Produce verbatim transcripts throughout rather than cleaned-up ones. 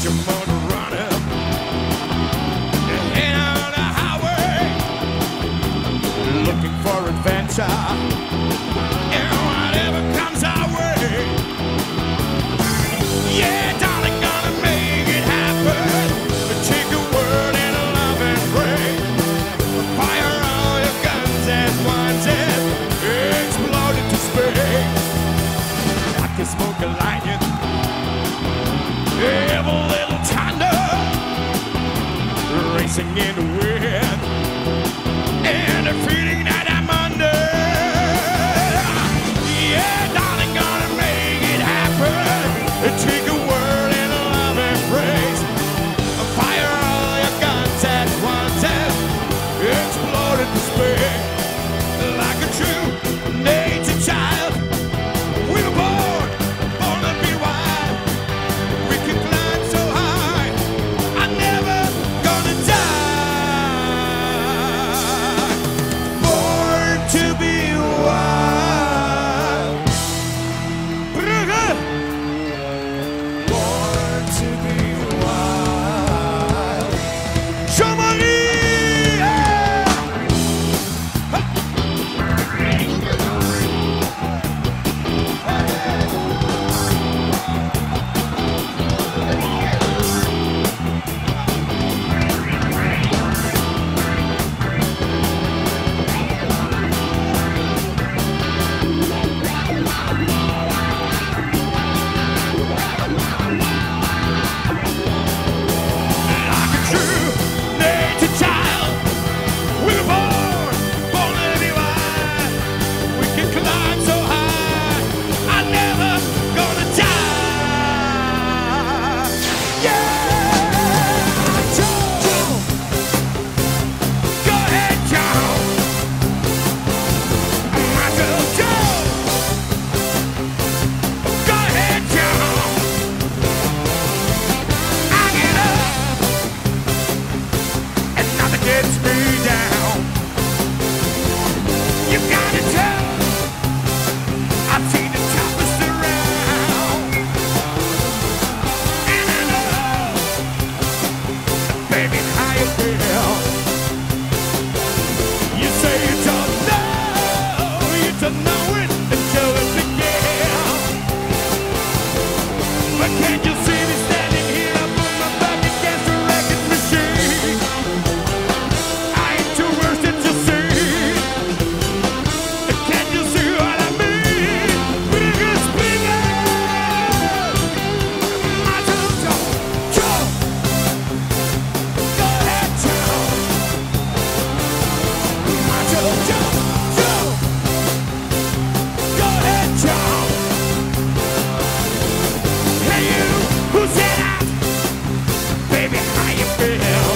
your motor running. And on the highway, looking for adventure. And whatever comes our way. Yeah, darling, gonna make it happen. Take a word and a love and pray. Fire all your guns at once and explode into space. I can smoke a lightning. Have a little thunder racing in the wind, and a feeling that I'm under. Yeah, darling, gonna make it happen. Take a word and a love and praise. Fire all your guns at once and explode into space. Like a true nature child, we were born, born to be wild. We can climb so high, I'm never gonna die. Born to be wild. Born to be wild. Jean-Marie! Like a true nature child, we were born, born to be wild. We can climb so high, I'm never gonna die. Yeah, Joe, go ahead, Joe. My little Joe, go ahead, Joe. I get up and nothing gets me down. You gotta tell, I've seen the toughest around. And I know, baby, how you feel. You say you don't know, you don't know it until it begins. But can't you see me standing here, put my back against the record machine? I ain't too worse than you see. Can't you see what I mean? Bigger speaker, my little Joe, Joe, go ahead, Joe. My little Joe, Joe, go ahead, Joe. Hey, you who said that? Baby, how you feel?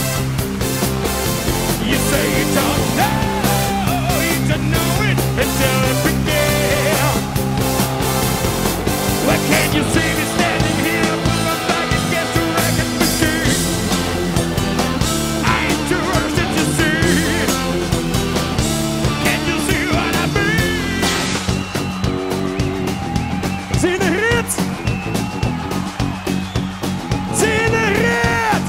You say you don't know, you don't know it until it begins. Why can't you see me standing here with my back against the record machine? I ain't too worse than you see. Can't you see what I mean? See the hits? See the hits?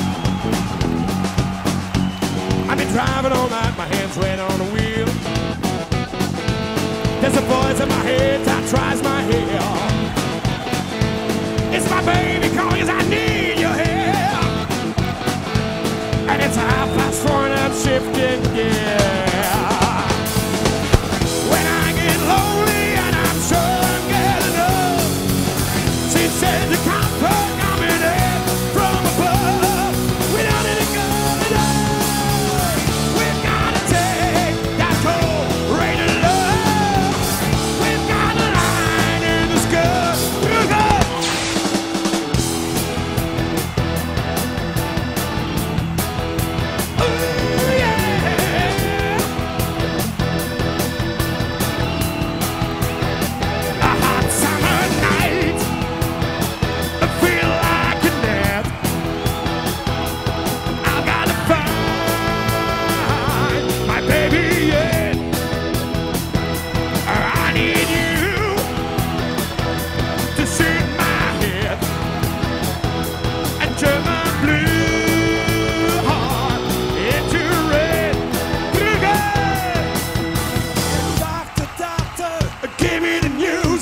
I've been driving all night, my hands wet on the wheel. There's a voice in my head that tries my hair. It's my baby calling 'cause I need your help. And it's half past four and I'm shifting gear. When I get lonely and I'm sure I'm getting up, she said the comfort coming in from above. We don't need to go today. We've gotta take that cold rain of love. We've got a line in the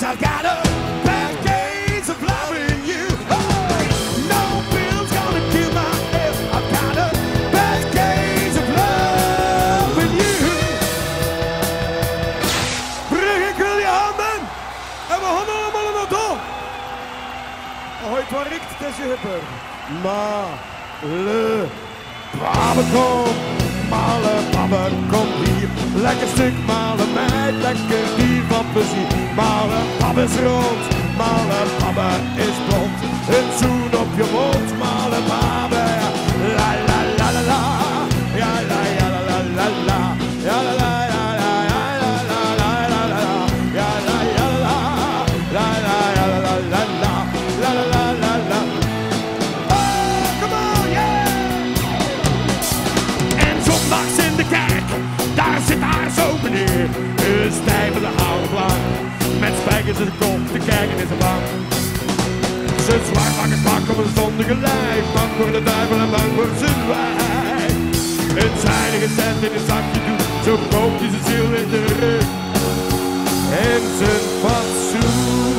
I've got a bad case of loving you. Oh, no pill's gonna kill my head. I've got a bad case of loving you. Brug, ik wil je handen. En we handen allemaal naar door. Ahoy, het waar riekt, het is je hupper. Ma, le, babbe, kom. Male, babbe, kom hier. Lekker stuk malen meid, lekker dier van plezier. Male, babbe is rond, male, babbe is blond. Een zoen op je mond, male, babbe. La la la la la, ja la ja la la la la, ja la la ja la ja la la la la la, ja la ja la la la ja la la la la, la la la la la. Oh, come on, yeah! En zondags in de kerk, daar zit haar zo meneer, een stijvende oude plank, met spijkers in de kop, te kijken in zijn bank. Zijn zwaar wakker pak op een zondige lijf, bang voor de duivel en bang voor zijn wijf. Een zuinige cent in een zakje doet, zo koopt hij zijn ziel in de rug en zijn fatsoen.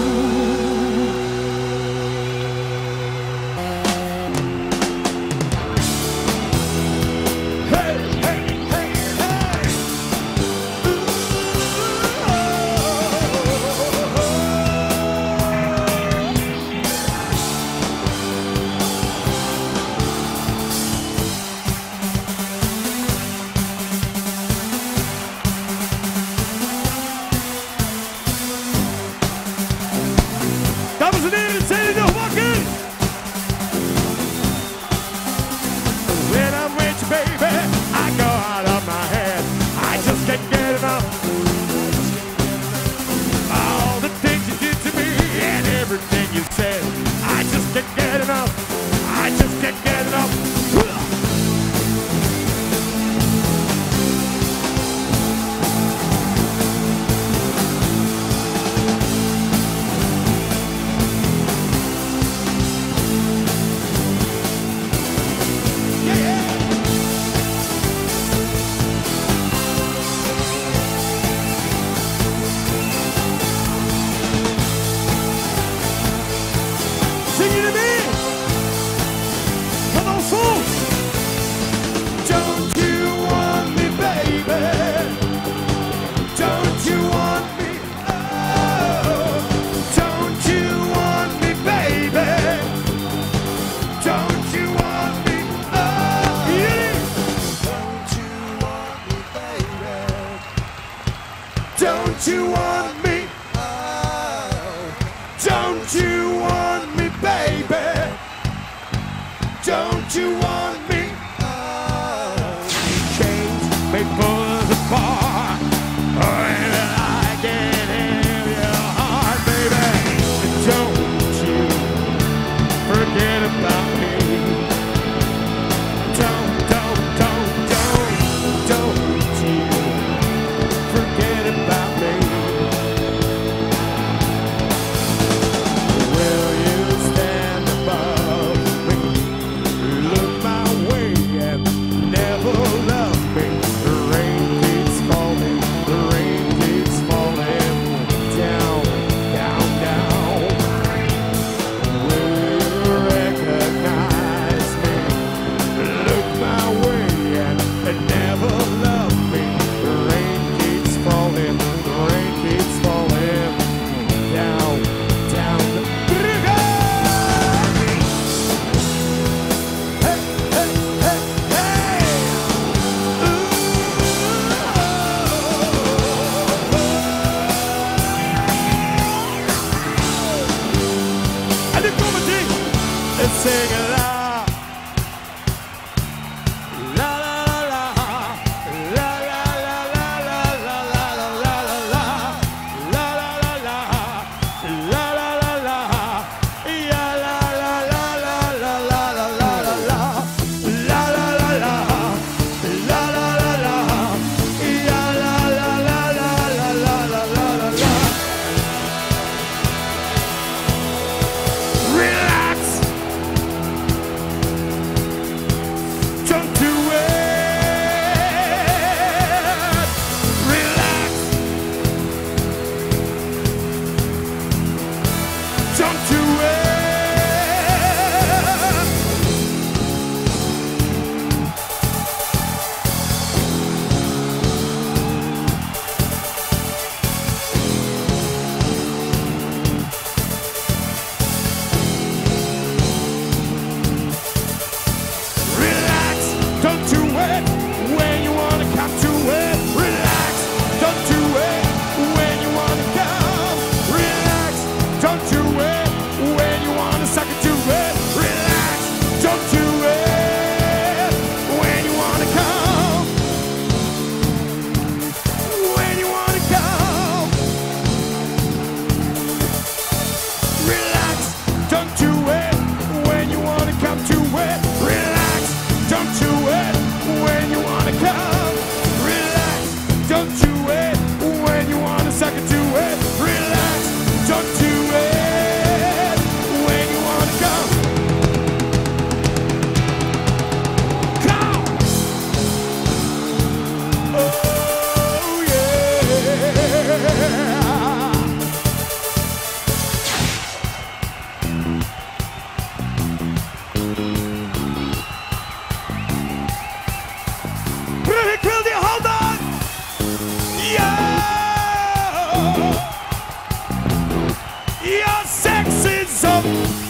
Dames en heren, zijn jullie nog wakker? When I'm with you, baby, I go out of my head. I just can't get enough. All the things you did to me and everything you said. I just can't get enough. I just can't get enough. Zing je ermee? Van ons volk. Don't you want me, baby? Don't you want me? Oh, don't you want me, baby? Don't you want me? Oh, yeah. Don't you want me, baby? Don't you want me? Oh, don't you want me? Baby, don't you want me? Oh, chains may pull us apart, and I can have your heart, baby. Don't you forget about me? Don't, don't, don't, don't, don't you forget about me? Will you stand above me, look my way and never love me? The rain keeps falling, the rain keeps falling down, down, down. Will you recognize me, look my way and never love me? The rain keeps falling, the rain keeps falling down, down. En nu komt het ding. Het zingen la. La la la la. La la la la la la la la la la. La la la la. La la la la. Ja la la la la la la la la la la. La la la la. La la la la. Ja la la la la la la la la la. Relax. Your sex is up.